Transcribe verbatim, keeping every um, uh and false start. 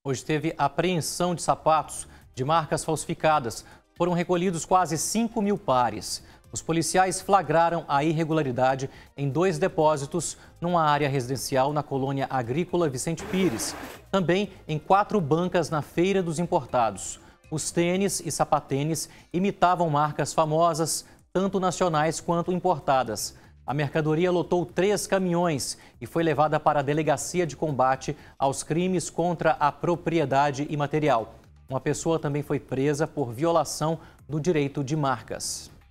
Hoje teve apreensão de sapatos de marcas falsificadas. Foram recolhidos quase cinco mil pares. Os policiais flagraram a irregularidade em dois depósitos numa área residencial na colônia agrícola Vicente Pires. Também em quatro bancas na Feira dos Importados. Os tênis e sapatênis imitavam marcas famosas, tanto nacionais quanto importadas. A mercadoria lotou três caminhões e foi levada para a Delegacia de Combate aos Crimes contra a Propriedade Imaterial. Uma pessoa também foi presa por violação do direito de marcas.